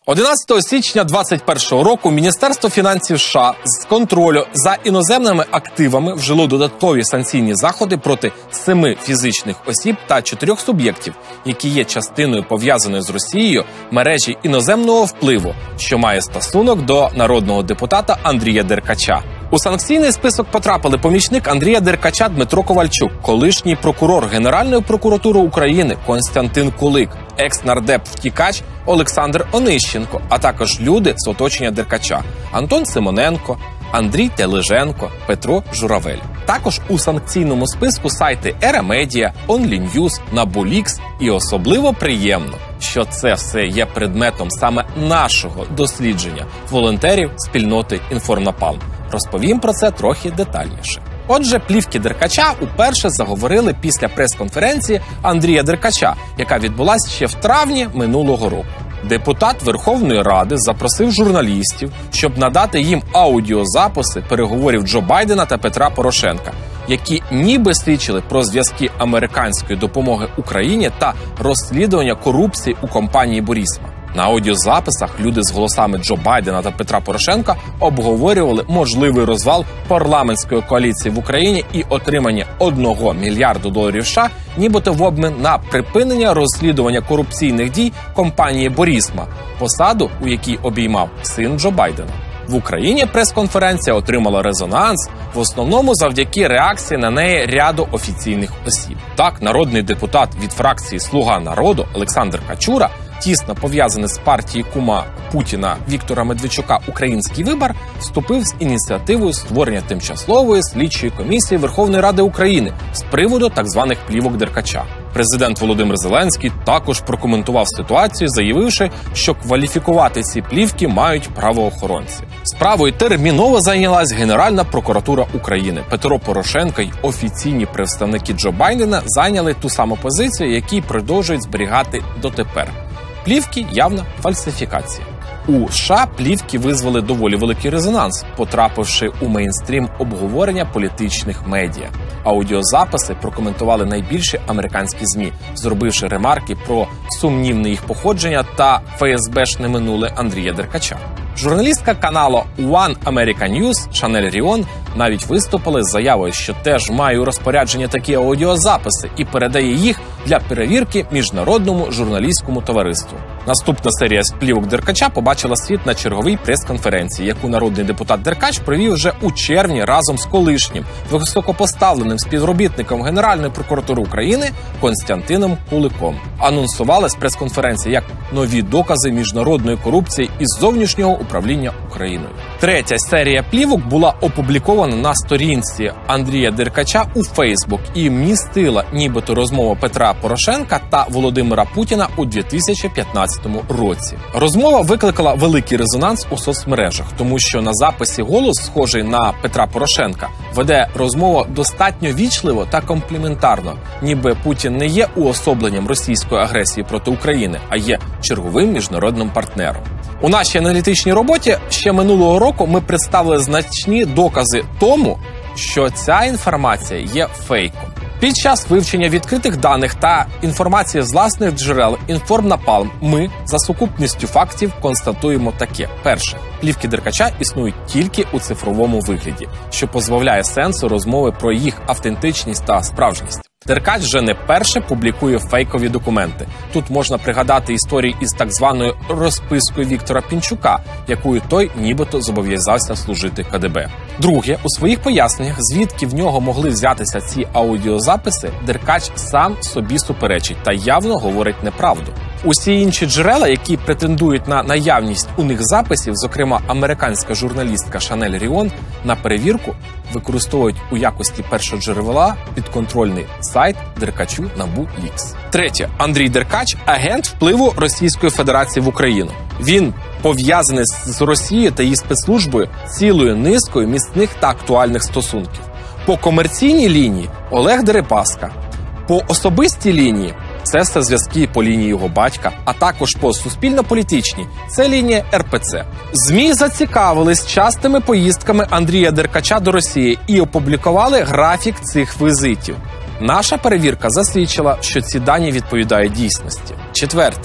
11 січня 2021 року Міністерство фінансів США з контролю за іноземними активами вжило додаткові санкційні заходи проти 7 фізичних осіб та 4 суб'єктів, які є частиною пов'язаної з Росією мережі іноземного впливу, що має стосунок до народного депутата Андрія Деркача. У санкційний список потрапили помічник Андрія Деркача Дмитро Ковальчук, колишній прокурор Генеральної прокуратури України Костянтин Кулик, екс-нардеп-втікач Олександр Онищенко, а також люди з оточення Деркача – Антон Симоненко, Андрій Тележенко, Петро Журавель. Також у санкційному списку сайти Еремедіа, Онлі-Ньюс, Набу-Лікс, і особливо приємно, що це все є предметом саме нашого дослідження волонтерів спільноти «Інформнапалм». Розповім про це трохи детальніше. Отже, плівки Деркача уперше заговорили після прес-конференції Андрія Деркача, яка відбулася ще в травні минулого року. Депутат Верховної Ради запросив журналістів, щоб надати їм аудіозаписи переговорів Джо Байдена та Петра Порошенка, які ніби свідчили про зв'язки американської допомоги Україні та розслідування корупції у компанії «Бурісма». На аудіозаписах люди з голосами Джо Байдена та Петра Порошенка обговорювали можливий розвал парламентської коаліції в Україні і отримання $1 мільярда США, нібито в обмін на припинення розслідування корупційних дій компанії «Бурісма», посаду, у якій обіймав син Джо Байдена. В Україні прес-конференція отримала резонанс, в основному завдяки реакції на неї ряду офіційних осіб. Так, народний депутат від фракції «Слуга народу» Олександр Качура, тісно пов'язаний з партією кума Путіна Віктора Медведчука «Український вибір», вступив з ініціативою створення тимчасової слідчої комісії Верховної Ради України з приводу так званих плівок Деркача. Президент Володимир Зеленський також прокоментував ситуацію, заявивши, що кваліфікувати ці плівки мають правоохоронці. Справою терміново зайнялась Генеральна прокуратура України. Петро Порошенко й офіційні представники Джо Байдена зайняли ту саму позицію, яку продовжують зберігати дотепер. Плівки – явна фальсифікація. У США плівки визвали доволі великий резонанс, потрапивши у мейнстрім обговорення політичних медіа. Аудіозаписи прокоментували найбільші американські ЗМІ, зробивши ремарки про сумнівне їх походження та ФСБшне минуле Андрія Деркача. Журналістка каналу One American News Шанель Ріон навіть виступила з заявою, що теж має у розпорядженні такі аудіозаписи і передає їх для перевірки міжнародному журналістському товариству. Наступна серія з плівок Деркача побачила світ на черговій прес-конференції, яку народний депутат Деркач провів вже у червні разом з колишнім високопоставленим співробітником Генеральної прокуратури України Костянтином Куликом. Анонсувалась прес-конференція як нові докази міжнародної корупції із зовнішнього управління Україною. Третя серія плівок була опублікована на сторінці Андрія Деркача у Фейсбук і містила нібито розмову Петра Порошенка та Володимира Путіна у 2015 році. Розмова викликала великий резонанс у соцмережах, тому що на записі голос, схожий на Петра Порошенка, веде розмову достатньо вічливо та компліментарно, ніби Путін не є уособленням російської агресії проти України, а є черговим міжнародним партнером. У нашій аналітичній роботі ще минулого року ми представили значні докази тому, що ця інформація є фейком. Під час вивчення відкритих даних та інформації з власних джерел «Інформнапалм» ми за сукупністю фактів констатуємо таке. Перше. Плівки Деркача існують тільки у цифровому вигляді, що позбавляє сенсу розмови про їх автентичність та справжність. Деркач вже не перше публікує фейкові документи. Тут можна пригадати історії із так званою розпискою Віктора Пінчука, якою той нібито зобов'язався служити КДБ. Друге, у своїх поясненнях, звідки в нього могли взятися ці аудіозаписи, Деркач сам собі суперечить та явно говорить неправду. Усі інші джерела, які претендують на наявність у них записів, зокрема американська журналістка Шанель Ріон, на перевірку використовують у якості першоджерела підконтрольний сайт Деркачу Набу-Лікс. Третє. Андрій Деркач – агент впливу Російської Федерації в Україну. Він пов'язаний з Росією та її спецслужбою цілою низкою міцних та актуальних стосунків. По комерційній лінії – Олег Дерипаска. По особистій лінії – це все зв'язки по лінії його батька, а також по суспільно-політичній – це лінія РПЦ. ЗМІ зацікавились частими поїздками Андрія Деркача до Росії і опублікували графік цих візитів. Наша перевірка засвідчила, що ці дані відповідають дійсності. Четверте.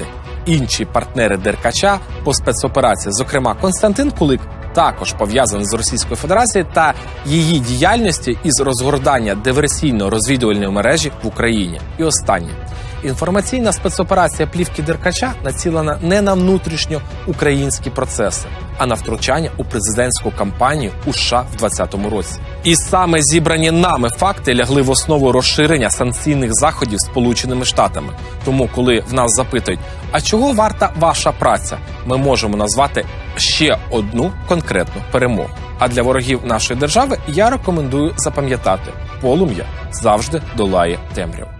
інші партнери Деркача по спецоперації, зокрема Константин Кулик, також пов'язаний з Російською Федерацією та її діяльності із розгортання диверсійно-розвідувальної мережі в Україні. І останнє. Інформаційна спецоперація плівки Деркача націлена не на внутрішньоукраїнські процеси, а на втручання у президентську кампанію у США в 2020 році. І саме зібрані нами факти лягли в основу розширення санкційних заходів Сполученими Штатами. Тому, коли в нас запитують, а чого варта ваша праця, ми можемо назвати ще одну конкретну перемогу. А для ворогів нашої держави я рекомендую запам'ятати: полум'я завжди долає темряву.